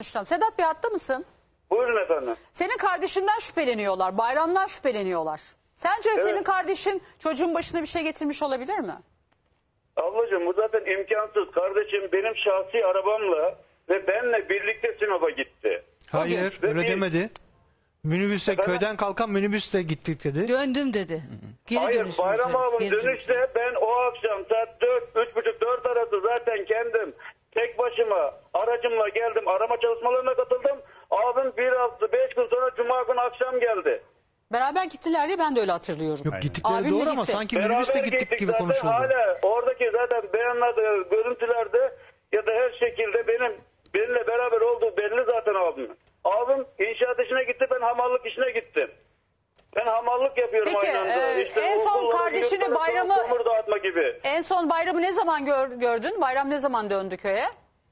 Sedat Bey hatta mısın? Buyurun efendim. Senin kardeşinden şüpheleniyorlar. Bayramdan şüpheleniyorlar. Sence senin kardeşin çocuğun başına bir şey getirmiş olabilir mi? Ablacığım bu zaten imkansız. Kardeşim benim şahsi arabamla ve benle birlikte Sinop'a gitti. Hayır öyle demedi. Minibüste köyden kalkan minibüste gittik dedi. Döndüm dedi. Hayır Bayram abim dönüşte ben o akşam saat 3.30-4 arası zaten kendim tek başıma aracımla geldim. Arama çalışmalarına katıldım. Abim 5 gün sonra Cuma günü akşam geldi. Beraber gittiler diye ben de öyle hatırlıyorum. Yok gittikleri Abimle doğru ama gitti. sanki minibüste gittik gibi zaten konuşuldu. hala oradaki zaten beyanlarda, görüntülerde ya da her şekilde benimle beraber olduğu belli zaten abim. Abim inşaat işine gitti, ben hamallık işine gittim. Ben hamallık yapıyorum Peki, aynı anda. en son kardeşini Bayram'ı... Kömür dağıtma gibi. En son Bayram'ı ne zaman gördün? Bayram ne zaman döndü köye?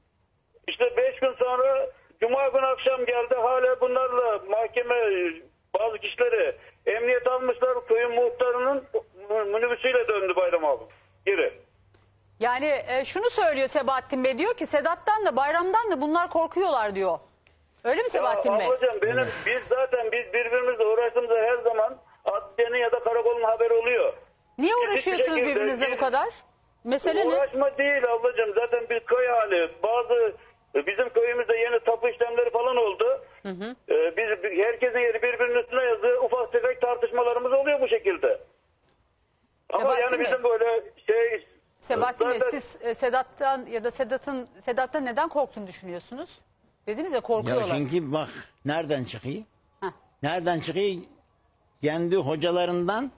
İşte 5 gün sonra Cuma günü akşam geldi. Hala bunlarla mahkeme bazı kişileri emniyet almışlar. Köyün muhtarının minibüsüyle döndü Bayram abi. Geri. Yani şunu söylüyor Sebahattin Bey, diyor ki Sedat'tan da Bayram'dan da bunlar korkuyorlar diyor. Öyle mi Sebahattin Bey? Ablacığım biz birbirimizle uğraştığımızda her zaman adliyenin ya da karakolun haberi oluyor. Niye uğraşıyorsunuz birbirinizle bu kadar? Mesele ne? Uğraşma değil ablacığım. Zaten bir köy hali. Bizim köyümüzde yeni tapu işlemleri falan oldu. Herkesin yeri birbirinin üstüne yazıyor. Ufak tefek tartışmalarımız oluyor bu şekilde. Ama Sebahattin yani Bey. bizim böyle Sebahattin Bey, zaten... siz Sedat'tan ya da Sedat'tan neden korktuğunu düşünüyorsunuz? Dediniz ya korkuyorlar. Ya çünkü bak nereden çıkıyor? Heh. Nereden çıkıyor? Kendi hocalarından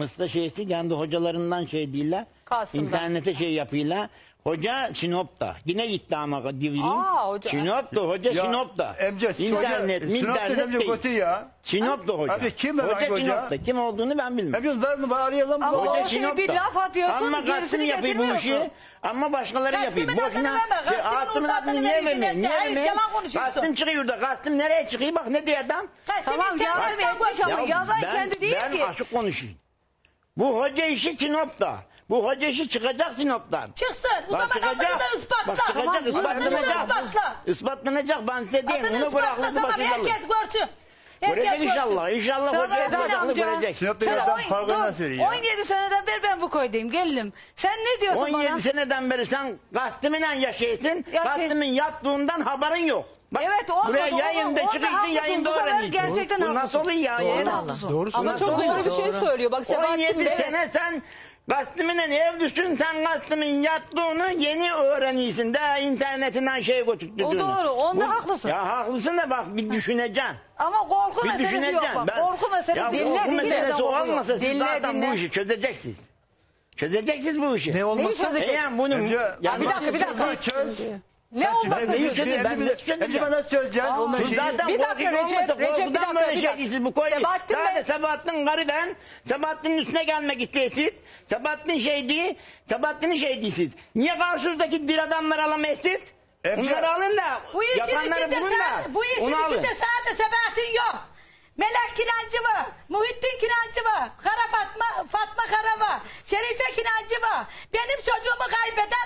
kendi hocalarından değiller. Kasım'dan. İnternete yapıyorlar. Hoca Sinop'ta. Yine gitti ama divilin. Hoca. Sinop'ta. Hoca Sinop'ta. İnternet değil. Ya. Sinop'ta hoca. Abi kim hoca hoca? Sinop'ta. Kim olduğunu ben bilmiyorum. Hep zarını arayalım. Ama Hoca o şey Sinop'ta. bir laf atıyorsun, Ama gerisini Kasım yapıyor bu getirmiyorsun. işi. Ama başkaları yapıyor. Kasım'ın adını verme. Kasım'ın adını niye vermiyor? Niye Hayır, vermiyor? yalan konuşuyorsun. Kasım çıkıyor da. Kasım nereye çıkıyor? Bak ne diyor adam? Tamam ya vermiş ama yazan kendi değil ki. Ben açık konuşayım. Bu hoca işi Sinop'ta. Bu hoca işi çıkacak Sinop'tan. Çıksın. O zaman çıkacak. adını da ispatla. Bak çıkacak, ispatlanacak. Ispatlanacak. Ben size diyeyim. Adını Onu ispatla, bırakıldı tamam başında. herkes görsün. Görecek inşallah. İnşallah hoca görecek. Sinop'ta yazan kavga söylüyor. 17 seneden beri ben bu köydeyim. Gelinim. Sen ne diyorsun 17 bana? seneden beri sen Kasım'la yaşıyorsun. Kasım'ın yattığından haberin yok. Bak, Evet, o buraya haklısın, yayında orada çıkıyorsun, haklısın. yayında Bu sefer öğreniyorsun. gerçekten Bu haklısın. nasıl oluyor ya? Doğru haklısın. Doğru Ama söylüyor. çok doğru bir şey söylüyor. Bak Sebahattin 17 Bey. sene sen Kasım'la evlisin, sen Kasım'ın yattığını yeni öğreniyorsun. Daha internetinden götürdüğünü. O doğru, onda haklısın. Ya haklısın da bak bir düşüneceksin. Ama korku Bir meselesi yok düşüneceksin. bak. Korku meselesi Ya yok. korku meselesi olmasa siz Dinle, zaten dinle. bu işi çözeceksiniz. Çözeceksiniz bu işi. Ne olmasa? çözecek? Yani bunun... Bir dakika. Ne olmasa Neyi çözecek? çözecek? Ben nasıl çözeceğim? Hep nasıl çözeceksin? Ondan Bu şeyi. zaten Bir dakika, korkucu Recep, olmasa bir korkudan dakika, böyle bir şey dakika. değilsiniz. Bu koyu. Sebahattin Daha da Bey- Sebahattin karı ben. Sebahattin'in üstüne gelmek istiyorsunuz. Sebahattin değil. Sebahattin'in değilsiniz. Niye karşınızdaki dir adamları alamayasınız? Bunları alın da Bu işin yapanları içinde bulun da bu işin onu alın. içinde sadece Sebahattin yok. Melek Kinancı var, Muhittin Kinancı var, Fatma Kara var, Şerife Kinancı var. Benim çocuğumu kaybeden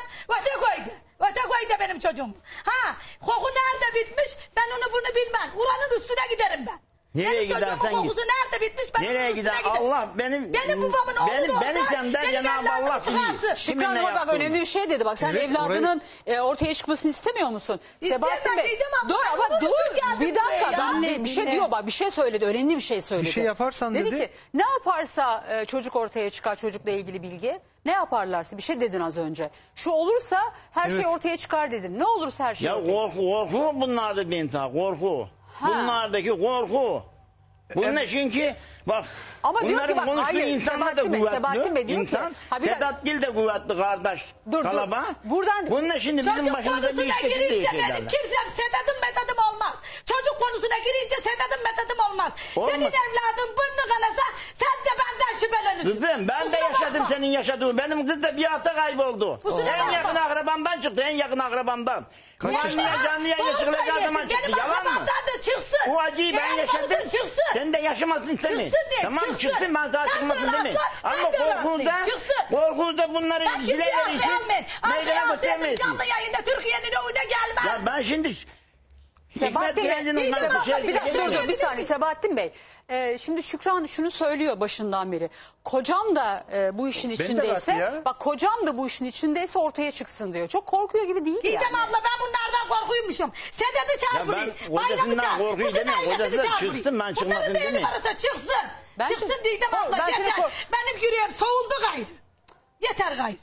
öte koydu benim çocuğum. Ha, koku nerede bitmiş ben onu bunu bilmem. Uranın üstüne giderim ben. Nereye benim çocuğumun gidersen kokusu git. nerede bitmiş ben Nereye onun üstüne gider? giderim. Allah benim babamın oğlu beni senden Cenab-ı Allah biliyor. Şükran ama bak önemli bir şey dedi. Bak sen Evet, evladının ortaya çıkmasını istemiyor musun? Sebahattin Bey. İstemediydim ama Dur ben ama onun için dur. geldim Bir dakika. buraya ya. Bir şey diyor bak. Bir şey söyledi. Önemli bir şey söyledi. Bir şey yaparsan dedi. ki ne yaparsa çocuk ortaya çıkar, çocukla ilgili bilgi. Ne yaparlarsa bir şey dedin az önce. Şu olursa her şey ortaya çıkar dedin. Ne olursa her şey Ya ortaya. korku bunlarda korku. Ha. Bunlardaki korku. Bunlar çünkü bak Ama diyor ki bunların bak, konuştuğu hayır, insanlar da Sebahattin Bey diyor ki, insan. ha bir dakika. Sedat Gil de kuvvetli kardeş. Dur. Kalaba. Buradan Bunlar şimdi bizim Çocuk başımıza bir konusuna iş getirdiği girince şeylerle. benim kimsem Sedat'ım metadım olmaz. Çocuk konusuna girince Sedat'ım metadım olmaz. Olmaz. Senin evladın burnu kanasa sen de benden şüphelenirsin. Kızım ben de Kusura yaşadım bakma. senin yaşadığın. Benim kız da bir hafta kayboldu. Kusura En bakma. yakın akrabamdan çıktı. En yakın akrabamdan. Canlı yayına çıkılacağı zaman çıktı. Benim Yalan mı? akrabamdan da çıksın. Bu acıyı ben Eğer yaşadım. konuşsun çıksın. Sen de yaşamasını istemiyorsun. Çıksın diye, Tamam çıksın. çıksın ben daha Sen de çıkmasın öyle demiyorum. atla, Ama ben de öyle korkuda, atlayayım, çıksın. korkuda bunları Ben dile kimseye verirsin. atlayamam. Meydana Atlayamam götüremezsin. canlı yayında Türkiye'nin önüne gelmez. Ya ben şimdi Sebahattin Bey, Kırancı'nın bir bana dakika, bir bir dakika şey dur bir saniye Sebahattin Bey. Şimdi Şükran şunu söylüyor başından beri. Kocam da bu işin Beni de içindeyse, baktı ya. bak kocam da bu işin içindeyse ortaya çıksın diyor. Çok korkuyor gibi değil Didem yani. abla ben bunlardan korkuymuşum. Sedat'ı çağır Ya buraya. ben kocasından korkuyor demiyorum. Kocası da çıksın, ben çıkmasın Bunların değerli demiyorum. varsa çıksın. Bence- Çıksın Didem abla Ben seni yeter. Benim yüreğim soğuldu gayrı. Yeter gayrı.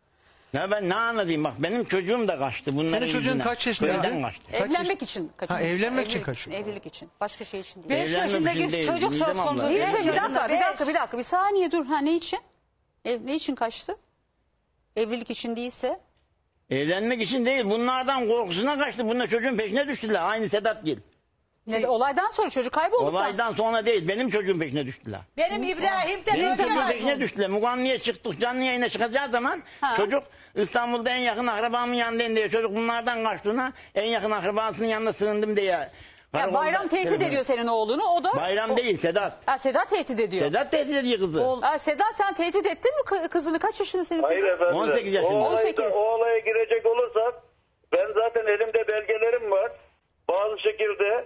Ya ben ne anlatayım bak benim çocuğum da kaçtı bunların Senin çocuğun yüzünden. kaç yaşında? Köyden kaçtı. Evlenmek için kaçırmış. Ha, evlenmek için Evlilik kaçıyor. Evlilik için. Başka şey için değil. 5 Evlenmek için yaşındaki değil, çocuk söz Didem konusu. abla. Bir Beş dakika, yaşında, bir dakika. Bir saniye dur. Ha ne için? Ne için kaçtı? Evlilik için değilse. Evlenmek için değil bunlardan korkusuna kaçtı. Bunlar çocuğun peşine düştüler. Aynı Sedat Gil. Olaydan sonra çocuk kaybolduktan Olaydan sonra değil benim çocuğun peşine düştüler. Benim İbrahim'den Benim önce çocuğun var. peşine düştüler. Muganniye çıktık canlı yayına çıkacağı zaman Ha. çocuk İstanbul'da en yakın akrabamın yanındayım diye çocuk bunlardan kaçtığına en yakın akrabasının yanına sığındım diye. Ya Karakolda Bayram tehdit telefon- ediyor senin oğlunu. O da Bayram değil Sedat. Ha, Sedat tehdit ediyor. Sedat tehdit ediyor kızı. Ha, Sedat sen tehdit ettin mi kızını? Kaç yaşında senin kızın? Hayır efendim. 18 yaşında. O, 18. o olaya girecek olursak ben zaten elimde belgelerim var. Bazı şekilde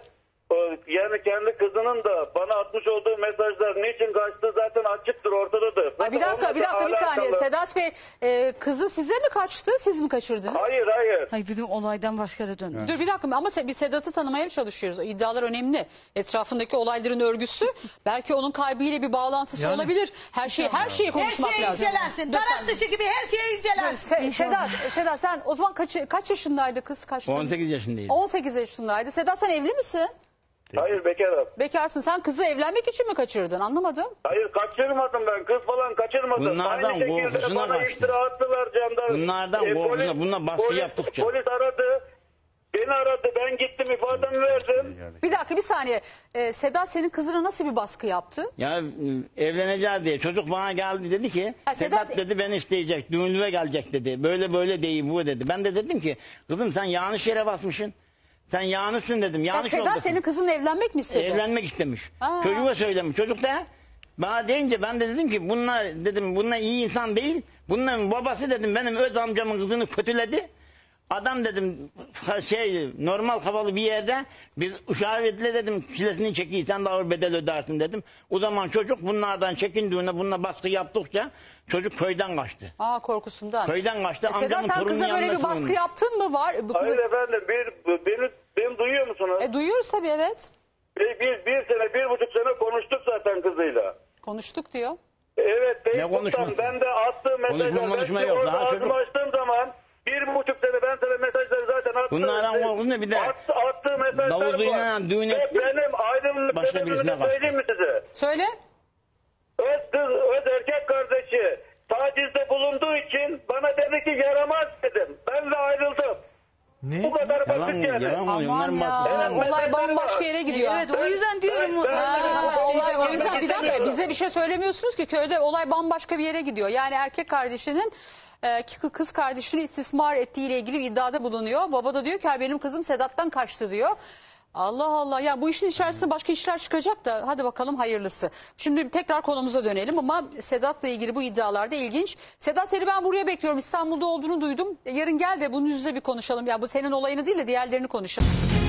yani kendi kızının da bana atmış olduğu mesajlar niçin kaçtı zaten açıktır ortadadır. Ha, bir dakika bir saniye. Alakalı. Sedat Bey kızı size mi kaçtı? Siz mi kaçırdınız? Hayır. Ay bizim olaydan başka da döndü. Dur bir dakika ama bir Sedat'ı tanımaya çalışıyoruz. O iddialar önemli. Etrafındaki olayların örgüsü belki onun kaybıyla bir bağlantısı Yani. olabilir. Her şeyi Her konuşmak şey lazım. incelensin. Dur, Taraf dışı gibi her şey incelensin. Sedat sen o zaman kaç yaşındaydı kız? 18 yaşındaydı. 18 yaşındaydı. Sedat sen evli misin? Hayır bekarım. Bekarsın. Sen kızı evlenmek için mi kaçırdın? Anlamadım. Hayır kaçırmadım ben. Kız falan kaçırmadım. Bunlardan Aynı şekilde korkusuna bana kaçtı. iftira attılar jandarma. Bunlardan korkusuna, bununla baskı yaptıkça. Polis aradı. Beni aradı. Ben gittim ifademi verdim. Bir dakika bir saniye. Sedat senin kızına nasıl bir baskı yaptı? Ya evleneceğiz diye çocuk bana geldi dedi ki Ha, Sedat dedi beni isteyecek düğünlüğe gelecek dedi böyle değil bu dedi. Ben de dedim ki kızım sen yanlış yere basmışsın. Sen yanlışsın dedim Ya yanlış Sedat yoldasın. senin kızınla evlenmek mi istedi? Evlenmek istemiş. Aa. Çocuğa söylemiş. Çocuk da bana deyince ben de dedim ki bunlar iyi insan değil. Bunların babası dedim benim öz amcamın kızını kötüledi. Adam dedim normal havalı bir yerde biz uşağı verdiler dedim çilesini çekeyim sen de ağır bedel ödersin dedim. O zaman çocuk bunlardan çekindiğine bununla baskı yaptıkça çocuk köyden kaçtı. Korkusundan. Köyden kaçtı. Sedat Amcamın sen torunun kıza böyle yanına bir baskı sığındı. yaptın mı? Var. Bu Hayır kızı... efendim. Beni duyuyor musunuz? Duyuyoruz tabii evet. Bir sene, 1,5 sene konuştuk zaten kızıyla. Konuştuk diyor. Evet, Ne Facebook'tan konuşması? ben de attığım mesajlar, Konuşma ben yok, orada daha ağzımı çocuk. açtığım zaman 1,5 sene ben sana mesajları zaten attım. Bunlardan korkusunda bir de Attığı mesajlar Davuzuyla var. düğün Ve etti. benim ayrılığımın Başka sebebini birisine kaçtı. söyleyeyim mi size? Söyle. Öz erkek kardeşi tacizde bulunduğu için bana dedi ki yaramaz dedim. Ben de ayrıldım. Ne? Bu kadar basit yalan yani. oluyor. Aman Onların ya. baskısı. Evet, Olay ben- bambaşka yere gidiyor. Evet o yüzden diyorum. Olay o yüzden bir dakika istemiyorum. bize bir şey söylemiyorsunuz ki köyde olay bambaşka bir yere gidiyor. Yani erkek kardeşinin kız kardeşini istismar ettiğiyle ilgili bir iddiada bulunuyor. Baba da diyor ki benim kızım Sedat'tan kaçtı diyor. Allah Allah ya bu işin içerisinde başka işler çıkacak da hadi bakalım hayırlısı. Şimdi tekrar konumuza dönelim ama Sedat'la ilgili bu iddialar da ilginç. Sedat seni ben buraya bekliyorum. İstanbul'da olduğunu duydum. Yarın gel de bunun yüzüne bir konuşalım. Ya bu senin olayını değil de diğerlerini konuşalım.